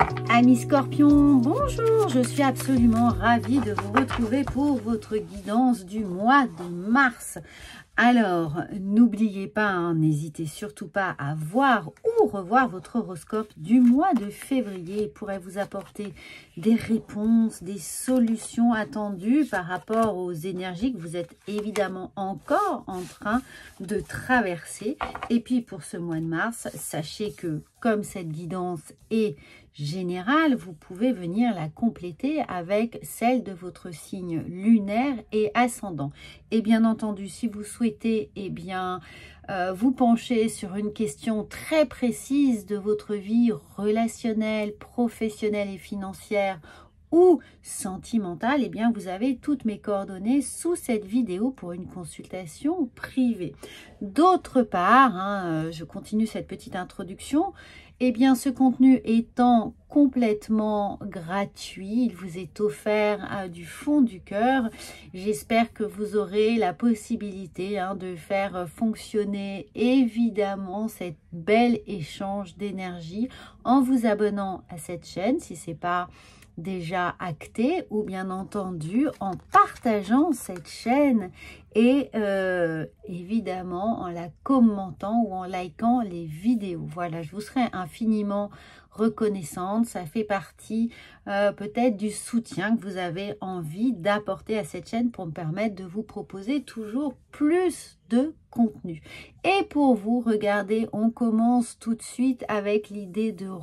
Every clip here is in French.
Amis Scorpions, bonjour, je suis absolument ravie de vous retrouver pour votre guidance du mois de mars. Alors, n'oubliez pas, n'hésitez surtout pas à voir ou revoir votre horoscope du mois de février. Il pourrait vous apporter des réponses, des solutions attendues par rapport aux énergies que vous êtes évidemment encore en train de traverser. Et puis pour ce mois de mars, sachez que comme cette guidance est générale, vous pouvez venir la compléter avec celle de votre signe lunaire et ascendant. Et bien entendu, si vous souhaitez vous pencher sur une question très précise de votre vie relationnelle, professionnelle et financière ou sentimentale, vous avez toutes mes coordonnées sous cette vidéo pour une consultation privée. D'autre part, je continue cette petite introduction. Ce contenu étant complètement gratuit, il vous est offert du fond du cœur. J'espère que vous aurez la possibilité de faire fonctionner évidemment cet bel échange d'énergie en vous abonnant à cette chaîne si ce n'est pas déjà acté, ou bien entendu en partageant cette chaîne et évidemment en la commentant ou en likant les vidéos. Voilà, je vous serai infiniment reconnaissante. Ça fait partie peut-être du soutien que vous avez envie d'apporter à cette chaîne pour me permettre de vous proposer toujours plus de contenu. Et pour vous, regardez, on commence tout de suite avec l'idée de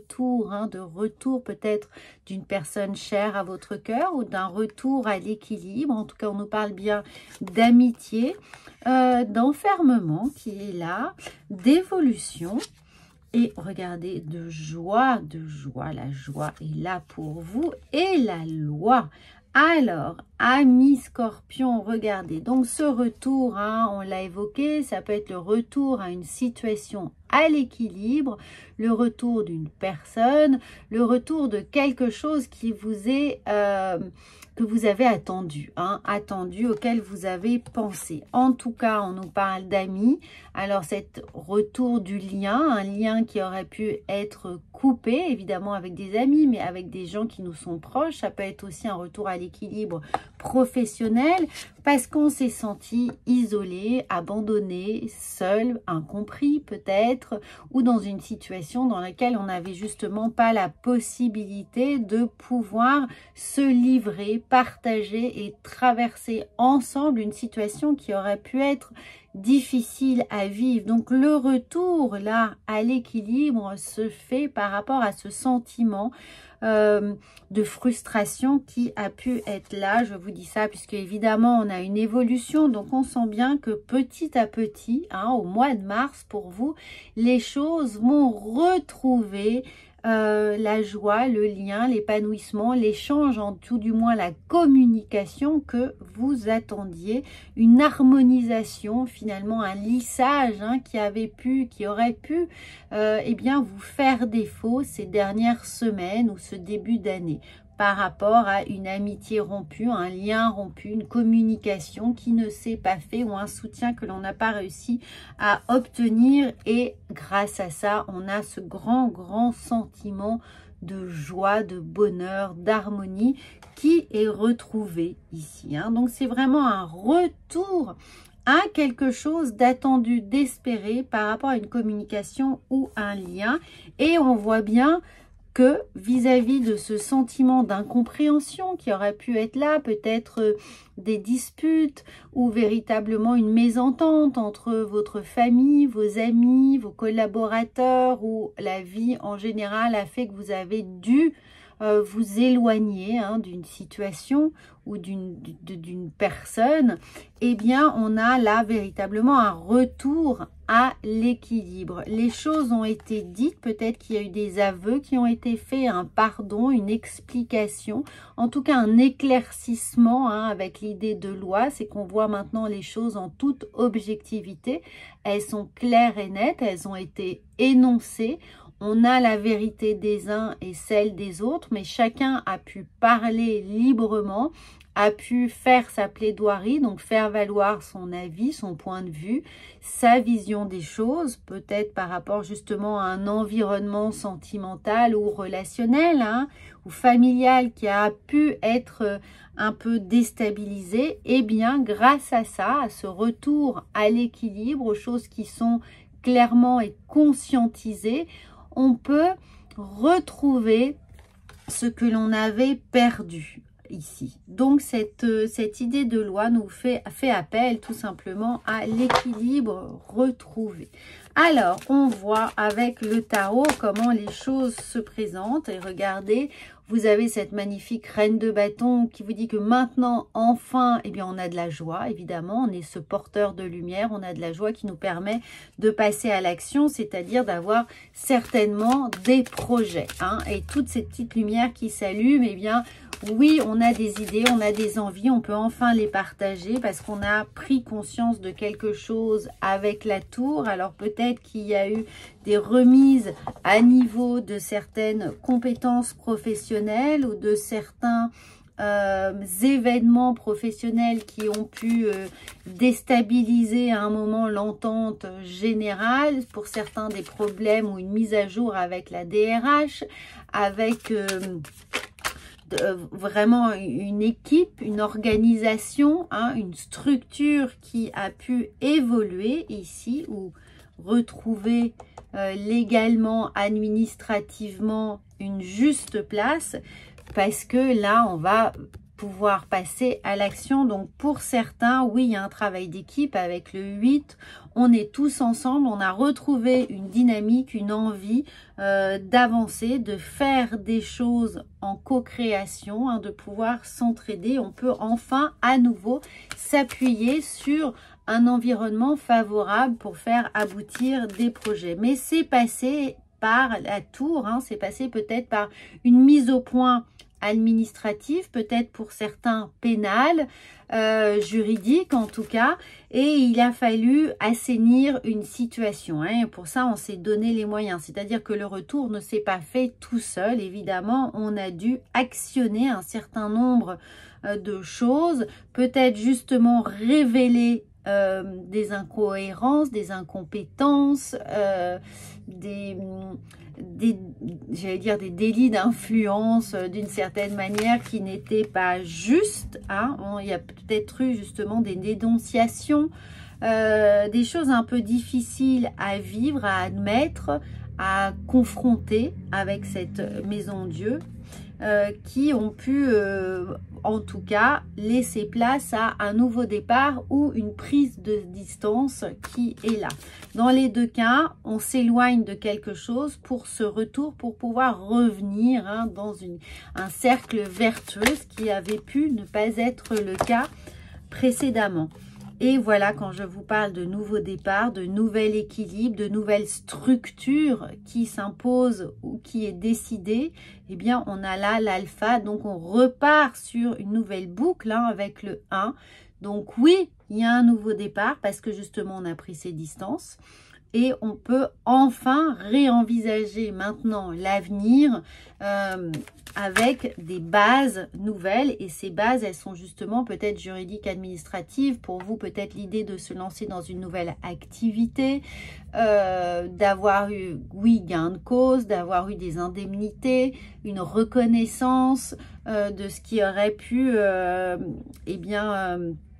retour peut-être d'une personne chère à votre cœur ou d'un retour à l'équilibre. En tout cas, on nous parle bien d'amitié, d'enfermement qui est là, d'évolution. Et regardez, de joie, la joie est là pour vous et la loi. Alors, amis Scorpions, regardez, donc ce retour, on l'a évoqué, ça peut être le retour à une situation à l'équilibre, le retour d'une personne, le retour de quelque chose qui vous est, que vous avez attendu, auquel vous avez pensé. En tout cas, on nous parle d'amis. Alors, cet retour du lien, un lien qui aurait pu être coupé, évidemment avec des amis, mais avec des gens qui nous sont proches. Ça peut être aussi un retour à l'équilibre professionnel parce qu'on s'est senti isolé, abandonné, seul, incompris peut-être, ou dans une situation dans laquelle on n'avait justement pas la possibilité de pouvoir se livrer, partager et traverser ensemble une situation qui aurait pu être difficile à vivre. Donc le retour là à l'équilibre se fait par rapport à ce sentiment de frustration qui a pu être là. Je vous dis ça puisque évidemment on a une évolution, donc on sent bien que petit à petit, au mois de mars pour vous, les choses vont retrouver la joie, le lien, l'épanouissement, l'échange, en tout du moins la communication que vous attendiez, une harmonisation, finalement un lissage qui aurait pu vous faire défaut ces dernières semaines ou ce début d'année par rapport à une amitié rompue, un lien rompu, une communication qui ne s'est pas fait ou un soutien que l'on n'a pas réussi à obtenir. Et grâce à ça, on a ce grand sentiment de joie, de bonheur, d'harmonie qui est retrouvé ici. Donc, c'est vraiment un retour à quelque chose d'attendu, d'espéré par rapport à une communication ou un lien. Et on voit bien que vis-à-vis de ce sentiment d'incompréhension qui aurait pu être là, peut-être des disputes ou véritablement une mésentente entre votre famille, vos amis, vos collaborateurs ou la vie en général a fait que vous avez dû vous éloigner d'une situation ou d'une personne, on a là véritablement un retour à l'équilibre. Les choses ont été dites, peut-être qu'il y a eu des aveux qui ont été faits, un pardon, une explication, en tout cas un éclaircissement avec l'idée de loi, c'est qu'on voit maintenant les choses en toute objectivité, elles sont claires et nettes, elles ont été énoncées. On a la vérité des uns et celle des autres, mais chacun a pu parler librement a pu faire sa plaidoirie, donc faire valoir son avis, son point de vue, sa vision des choses, peut-être par rapport justement à un environnement sentimental ou relationnel, hein, ou familial qui a pu être un peu déstabilisé. Et bien grâce à ça, à ce retour à l'équilibre, aux choses qui sont clairement et conscientisées, on peut retrouver ce que l'on avait perdu ici. Donc cette idée de loi nous fait appel tout simplement à l'équilibre retrouvé. Alors on voit avec le tarot comment les choses se présentent et regardez, vous avez cette magnifique reine de bâton qui vous dit que maintenant, enfin, eh bien, on a de la joie, évidemment. On est ce porteur de lumière, on a de la joie qui nous permet de passer à l'action, c'est-à-dire d'avoir certainement des projets. Hein, et toutes ces petites lumières qui s'allument, eh bien, oui, on a des idées, on a des envies, on peut enfin les partager parce qu'on a pris conscience de quelque chose avec la tour. Alors peut-être qu'il y a eu des remises à niveau de certaines compétences professionnelles ou de certains événements professionnels qui ont pu déstabiliser à un moment l'entente générale. Pour certains, des problèmes ou une mise à jour avec la DRH, avec vraiment une équipe, une organisation, hein, une structure qui a pu évoluer ici ou retrouver légalement, administrativement une juste place, parce que là on va pouvoir passer à l'action. Donc pour certains, oui, il y a un travail d'équipe avec le 8, on est tous ensemble, on a retrouvé une dynamique, une envie d'avancer, de faire des choses en co-création, hein, de pouvoir s'entraider. On peut enfin à nouveau s'appuyer sur un environnement favorable pour faire aboutir des projets. Mais c'est passé par la tour, hein, c'est passé peut-être par une mise au point administrative, peut-être pour certains pénal, juridique en tout cas, et il a fallu assainir une situation. Hein, et pour ça, on s'est donné les moyens. C'est-à-dire que le retour ne s'est pas fait tout seul. Évidemment, on a dû actionner un certain nombre de choses, peut-être justement révéler des incohérences, des incompétences, j'allais dire des délits d'influence d'une certaine manière qui n'étaient pas justes. Hein. Il y a peut-être eu justement des dénonciations, des choses un peu difficiles à vivre, à admettre, à confronter avec cette maison Dieu, qui ont pu en tout cas laisser place à un nouveau départ ou une prise de distance qui est là. Dans les deux cas, on s'éloigne de quelque chose pour ce retour, pour pouvoir revenir, hein, dans un cercle vertueux, ce qui avait pu ne pas être le cas précédemment. Et voilà, quand je vous parle de nouveau départ, de nouvel équilibre, de nouvelles structures qui s'imposent ou qui est décidée, eh bien, on a là l'alpha. Donc, on repart sur une nouvelle boucle, hein, avec le 1. Donc, oui, il y a un nouveau départ parce que justement, on a pris ses distances. Et on peut enfin réenvisager maintenant l'avenir avec des bases nouvelles. Et ces bases, elles sont justement peut-être juridiques, administratives. Pour vous, peut-être l'idée de se lancer dans une nouvelle activité, d'avoir eu, oui, gain de cause, d'avoir eu des indemnités, une reconnaissance de ce qui aurait pu, eh bien,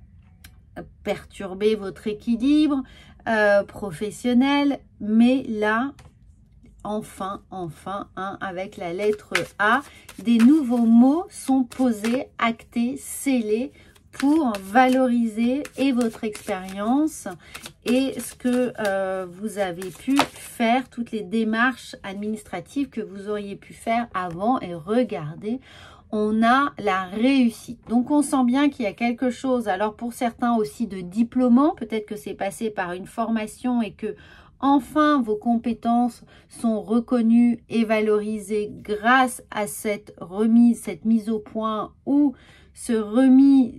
perturber votre équilibre professionnel. Mais là, enfin, hein, avec la lettre A, des nouveaux mots sont posés, actés, scellés pour valoriser et votre expérience et ce que vous avez pu faire, toutes les démarches administratives que vous auriez pu faire avant. Et regardez, on a la réussite. Donc, on sent bien qu'il y a quelque chose. Alors, pour certains aussi de diplômants, peut-être que c'est passé par une formation et que enfin vos compétences sont reconnues et valorisées grâce à cette remise, cette mise au point ou ce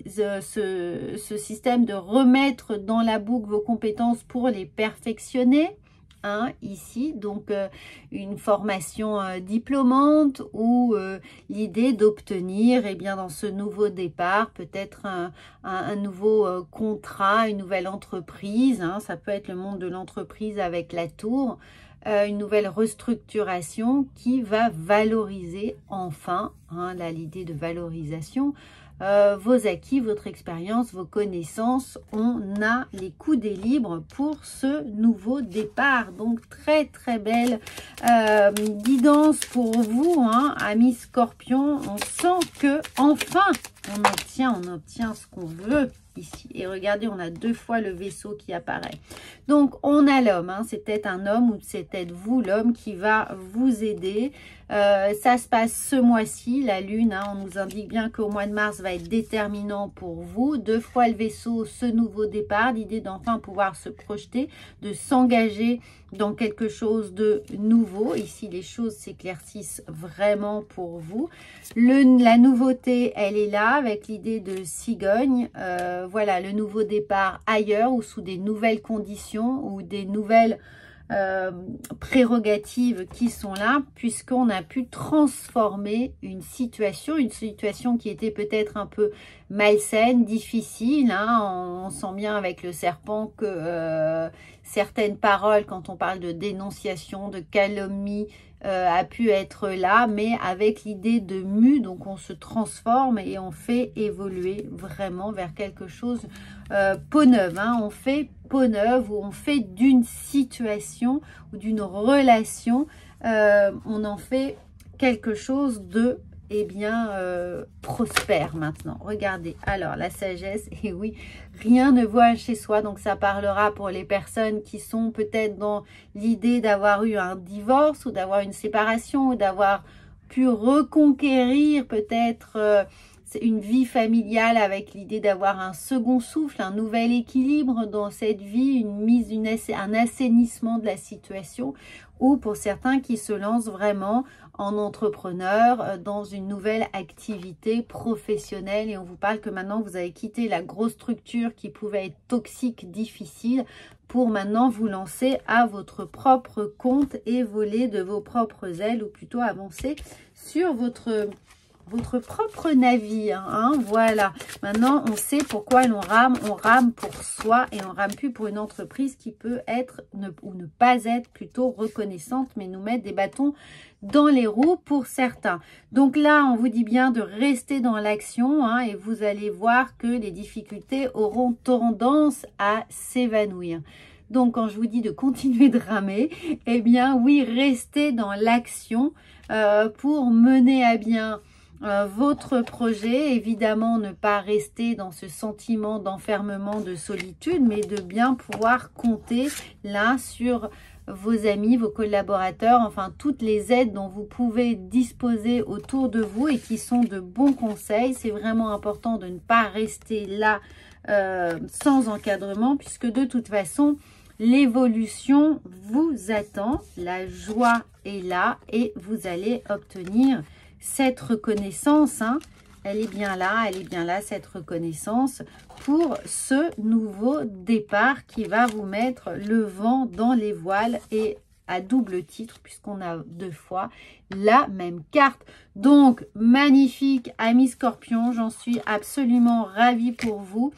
système de remettre dans la boucle vos compétences pour les perfectionner. hein, ici, donc une formation diplômante ou l'idée d'obtenir, eh bien, dans ce nouveau départ, peut-être un nouveau contrat, une nouvelle entreprise, hein, ça peut être le monde de l'entreprise avec la tour, une nouvelle restructuration qui va valoriser enfin, hein, là l'idée de valorisation, vos acquis, votre expérience, vos connaissances. On a les coudées libres pour ce nouveau départ. Donc très très belle guidance pour vous, hein, amis Scorpion. On sent que enfin on obtient ce qu'on veut ici. Et regardez, on a 2 fois le vaisseau qui apparaît. Donc on a l'homme, hein, c'est peut-être un homme ou c'est peut-être vous l'homme qui va vous aider. Ça se passe ce mois-ci, la lune, hein, on nous indique bien qu'au mois de mars va être déterminant pour vous. 2 fois le vaisseau, ce nouveau départ, l'idée d'enfin pouvoir se projeter, de s'engager dans quelque chose de nouveau. Ici, les choses s'éclaircissent vraiment pour vous. La nouveauté, elle est là avec l'idée de cigogne. Voilà, le nouveau départ ailleurs ou sous des nouvelles conditions ou des nouvelles prérogatives qui sont là, puisqu'on a pu transformer une situation qui était peut-être un peu malsaine, difficile, hein. On sent bien avec le serpent que certaines paroles, quand on parle de dénonciation, de calomnie, a pu être là, mais avec l'idée de mue, donc on se transforme et on fait évoluer vraiment vers quelque chose peau neuve, hein. On fait peau neuve ou on fait d'une situation ou d'une relation, on en fait quelque chose de prospère maintenant. Regardez, alors la sagesse, et oui, rien ne voit chez soi, donc ça parlera pour les personnes qui sont peut-être dans l'idée d'avoir eu un divorce ou d'avoir une séparation ou d'avoir pu reconquérir peut-être une vie familiale avec l'idée d'avoir un second souffle, un nouvel équilibre dans cette vie, un assainissement de la situation, ou pour certains qui se lancent vraiment en entrepreneur dans une nouvelle activité professionnelle. Et on vous parle que maintenant vous avez quitté la grosse structure qui pouvait être toxique, difficile, pour maintenant vous lancer à votre propre compte et voler de vos propres ailes, ou plutôt avancer sur votre propre navire, hein, voilà. Maintenant, on sait pourquoi on rame pour soi et on rame plus pour une entreprise qui peut être ou ne pas être plutôt reconnaissante, mais nous mettre des bâtons dans les roues pour certains. Donc là, on vous dit bien de rester dans l'action, hein, et vous allez voir que les difficultés auront tendance à s'évanouir. Donc, quand je vous dis de continuer de ramer, eh bien, oui, restez dans l'action pour mener à bien votre projet. Évidemment, ne pas rester dans ce sentiment d'enfermement, de solitude, mais de bien pouvoir compter là sur vos amis, vos collaborateurs, enfin toutes les aides dont vous pouvez disposer autour de vous et qui sont de bons conseils. C'est vraiment important de ne pas rester là sans encadrement, puisque de toute façon, l'évolution vous attend, la joie est là et vous allez obtenir cette reconnaissance, hein. Elle est bien là, cette reconnaissance pour ce nouveau départ qui va vous mettre le vent dans les voiles et à double titre puisqu'on a 2 fois la même carte. Donc, magnifique, amis Scorpion, j'en suis absolument ravie pour vous.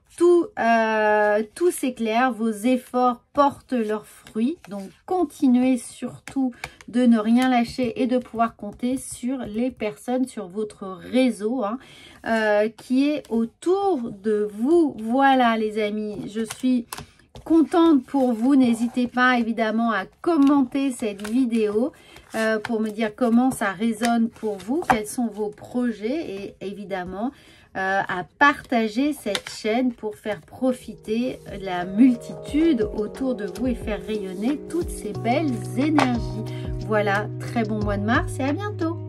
Tout s'éclaire, vos efforts portent leurs fruits, donc continuez surtout de ne rien lâcher et de pouvoir compter sur les personnes, sur votre réseau, hein, qui est autour de vous. Voilà les amis, je suis contente pour vous. N'hésitez pas évidemment à commenter cette vidéo pour me dire comment ça résonne pour vous, quels sont vos projets et évidemment à partager cette chaîne pour faire profiter la multitude autour de vous et faire rayonner toutes ces belles énergies. Voilà, très bon mois de mars et à bientôt.